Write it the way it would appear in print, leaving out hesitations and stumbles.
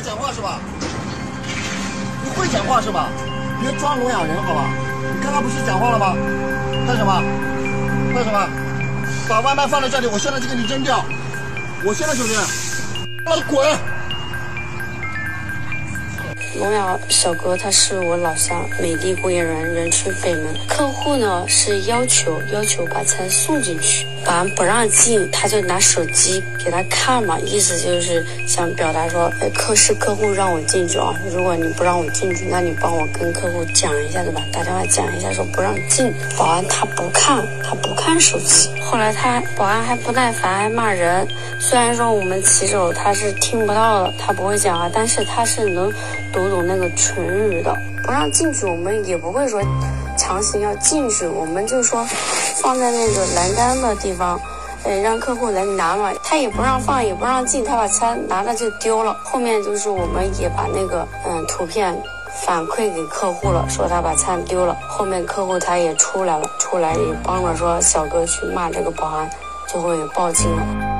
会讲话是吧？你会讲话是吧？别装聋哑人好吧？你刚刚不是讲话了吗？干什么？干什么？把外卖放在这里，我现在就给你扔掉。我现在就扔，让他滚！ 聋哑小哥他是我老乡美的过夜人，人去北门。客户呢是要求把餐送进去，保安不让进，他就拿手机给他看嘛，意思就是想表达说，客户让我进去啊，如果你不让我进去，那你帮我跟客户讲一下，对吧？打电话讲一下说不让进。保安他不看手机，后来保安还不耐烦，还骂人。虽然说我们骑手他是听不到的，他不会讲话，但是他是能读懂那个唇语的。不让进去，我们也不会说强行要进去，我们就说放在那个栏杆的地方，让客户来拿嘛。他也不让放，也不让进，他把餐拿了就丢了。后面就是我们也把那个图片反馈给客户了，说他把餐丢了。后面客户他也出来也帮着说小哥去骂这个保安，最后也报警了。